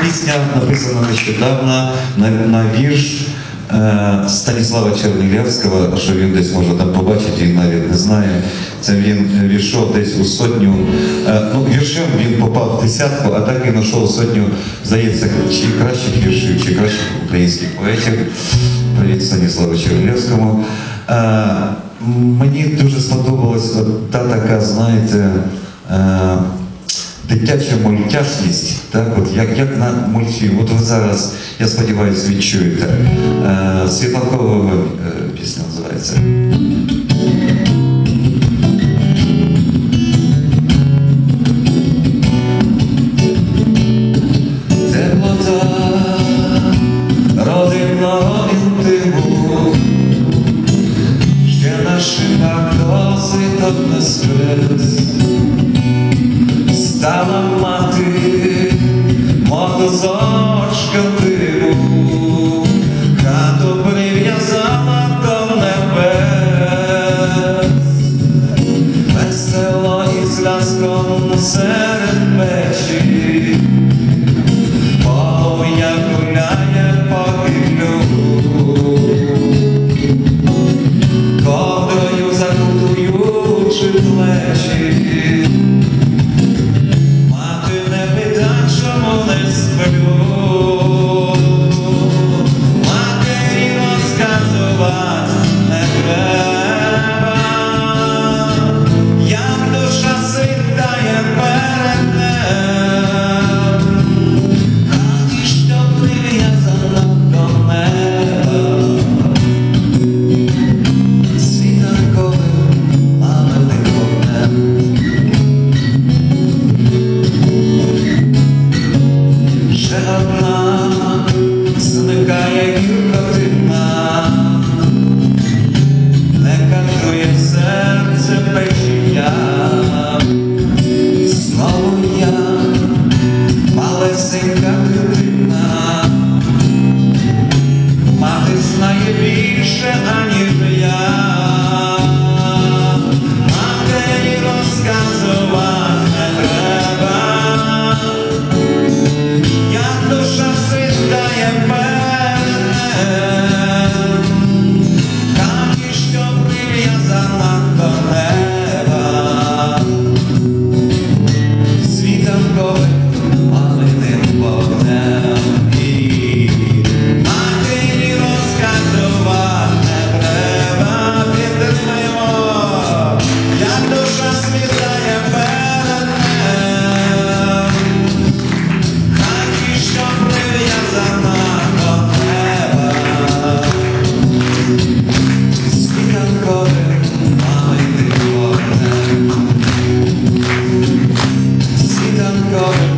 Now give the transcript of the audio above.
пісня написана нещодавно на вірш Станіслава Чернігівського, що він десь може там побачити, він навіть не знає. Це він війшов десь у сотню, ну віршем він попав в десятку, а так і знайшов сотню, здається, чи кращих віршів, чи кращих українських поетів. Привіт Станіславу Чернігівському. Мені дуже сподобалась та така, знаєте, дитяча мультяшність, так, от, як на мультфільм. От ви зараз, я сподіваюся, відчуєте. Світланковий вогонь пісня називається. Теплота родинного інтиму, ще на шибах досить одне скрез. Стала мати, мов дозорчка диму, хату прив'язала до небес. Весело із ляском серед печі, полум'я гуляє по вітру, ковдрою закутуючи плечі. Світанковим